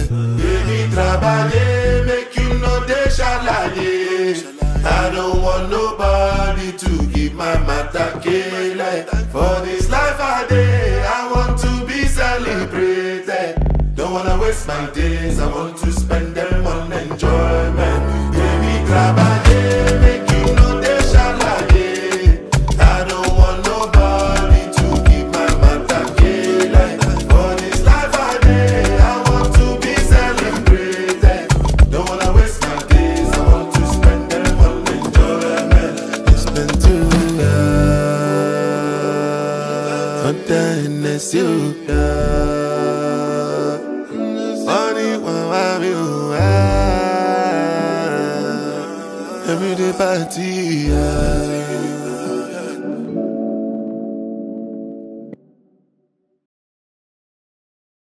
Baby, trabalhei, make you know they shalaye. I don't want nobody to give my matter kele. For this life I day, I want to be celebrated. Don't wanna waste my days, I want to spend them on enjoyment. Baby, trabalhei, make you know they shalaye. I don't want nobody to give my matter kele. For this life I day, I want to be celebrated. Don't wanna waste my days, I want to spend them on enjoyment. It's been 2 years, but then it's you. Everyday party,